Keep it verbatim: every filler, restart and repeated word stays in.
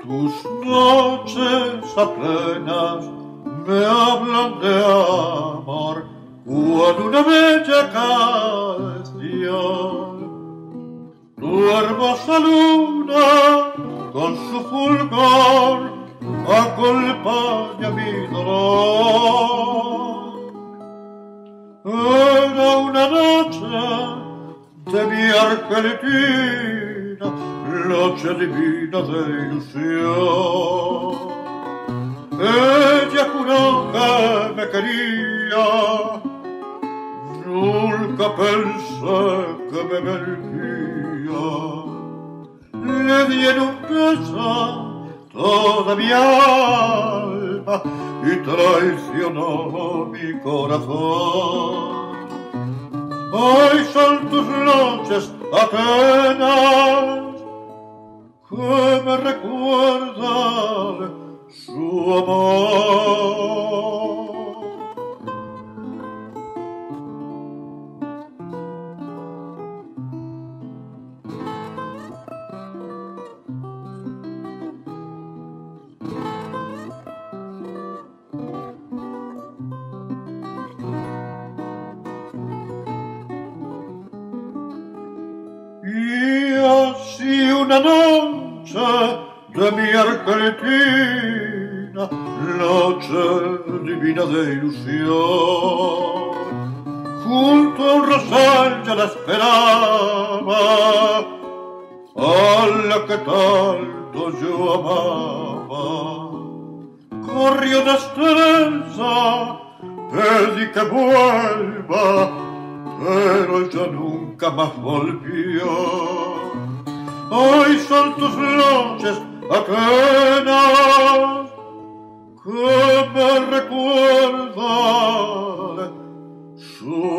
Tus noches apenas me hablan de amor, cuando una bella canción. Tu hermosa luna con su fulgor acompaña mi dolor. Era una noche de mi Argentina, noche divina de ilusión. Ella juró que me quería, nunca pensé que me vendría. Le di en un beso toda mi alma y traicionó mi corazón. Hoy son tus noches apenas que me recuerdan su amor. Y así una noche de mi Argentina, noche divina de ilusión, junto a un rosal ya la esperaba, a la que tanto yo amaba. Corrió una estrella, pedí que vuelva, pero ella nunca más volvió. Hoy son tus noches apenas que me recuerdan su